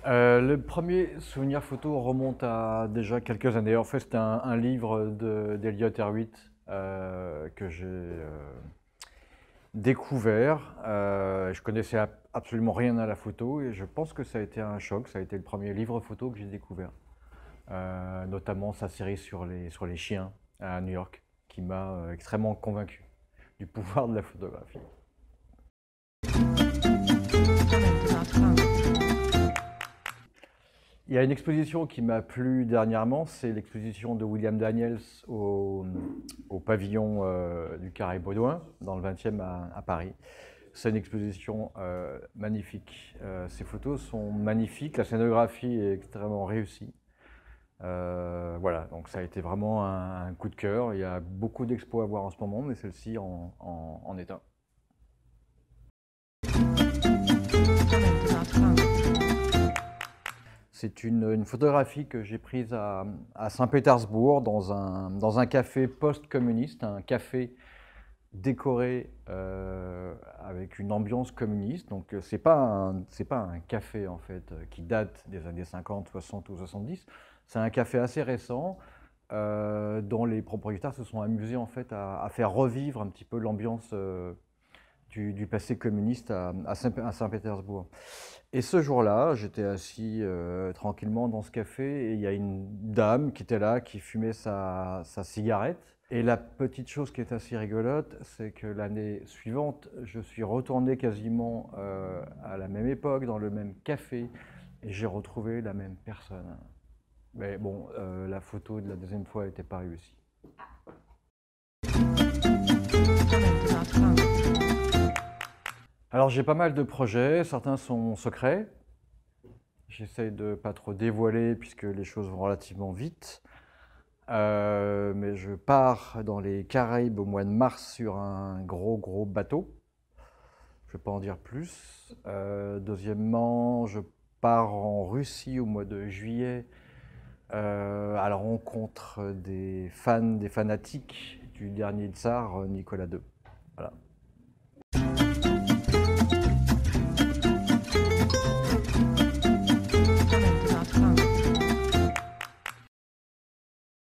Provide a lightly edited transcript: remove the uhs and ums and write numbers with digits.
Le premier souvenir photo remonte à déjà quelques années. En fait, c'était un livre d'Elliott Erwitt que j'ai découvert. Je connaissais absolument rien à la photo et je pense que ça a été un choc. Ça a été le premier livre photo que j'ai découvert. Notamment sa série sur les chiens à New York, qui m'a extrêmement convaincu du pouvoir de la photographie. Il y a une exposition qui m'a plu dernièrement, c'est l'exposition de William Daniels au pavillon du Carré Baudouin, dans le 20e à Paris. C'est une exposition magnifique. Ces photos sont magnifiques, la scénographie est extrêmement réussie. Voilà, donc ça a été vraiment un coup de cœur. Il y a beaucoup d'expos à voir en ce moment, mais celle-ci en est un. C'est une photographie que j'ai prise à Saint-Pétersbourg dans un café post-communiste, un café décoré avec une ambiance communiste. Donc c'est pas un café en fait qui date des années 50, 60 ou 70. C'est un café assez récent dont les propriétaires se sont amusés en fait à faire revivre un petit peu l'ambiance du passé communiste à Saint-Pétersbourg. Et ce jour-là, j'étais assis tranquillement dans ce café et il y a une dame qui était là, qui fumait sa cigarette. Et la petite chose qui est assez rigolote, c'est que l'année suivante, je suis retourné quasiment à la même époque, dans le même café, et j'ai retrouvé la même personne. Mais bon, la photo de la deuxième fois n'était pas réussie. Alors j'ai pas mal de projets, certains sont secrets. J'essaye de pas trop dévoiler puisque les choses vont relativement vite. Mais je pars dans les Caraïbes au mois de mars sur un gros bateau. Je ne vais pas en dire plus. Deuxièmement, je pars en Russie au mois de juillet à la rencontre des fans, des fanatiques du dernier tsar, Nicolas II. Voilà.